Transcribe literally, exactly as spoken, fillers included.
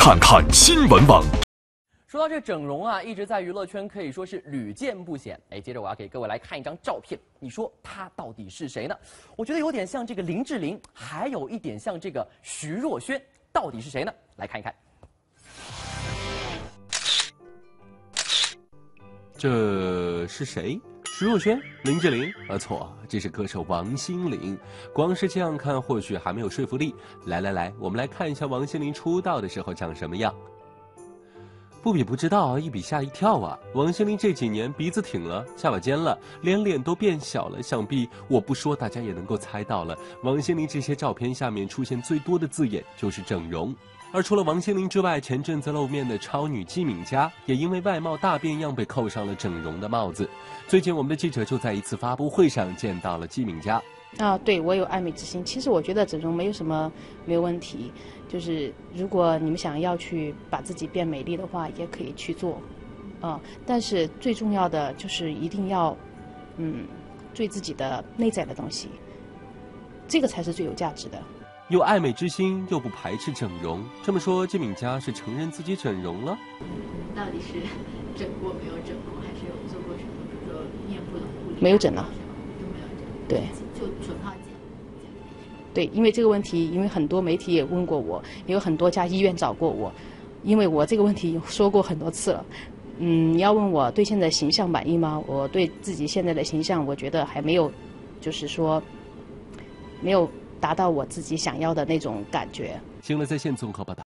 看看新闻网。 说到这整容啊，一直在娱乐圈可以说是屡见不鲜。哎，接着我要给各位来看一张照片，你说她到底是谁呢？我觉得有点像这个林志玲，还有一点像这个徐若瑄，到底是谁呢？来看一看。 这是谁？徐若瑄、林志玲？啊，错，这是歌手王心凌。光是这样看，或许还没有说服力。来来来，我们来看一下王心凌出道的时候长什么样。不比不知道，一比吓一跳啊！王心凌这几年鼻子挺了，下巴尖了，连脸都变小了，想必我不说，大家也能够猜到了。王心凌这些照片下面出现最多的字眼就是整容。而除了王心凌之外，前阵子露面的超女季敏佳也因为外貌大变样被扣上了整容的帽子。最近我们的记者就在一次发布会上见到了季敏佳。 啊，对，我有爱美之心。其实我觉得整容没有什么没有问题，就是如果你们想要去把自己变美丽的话，也可以去做，啊，但是最重要的就是一定要，嗯，注意自己的内在的东西，这个才是最有价值的。 有爱美之心，又不排斥整容。这么说，季敏佳是承认自己整容了？ 到底是整过没有整过，还是有做过什么，比如说面部的护理？ 没有整啊， 都没有整。 对， 就纯靠减。 对，因为这个问题，因为很多媒体也问过我，也有很多家医院找过我，因为我这个问题说过很多次了。嗯，你要问我对现在形象满意吗？我对自己现在的形象，我觉得还没有，就是说，没有达到我自己想要的那种感觉。 新闻在线综合报道。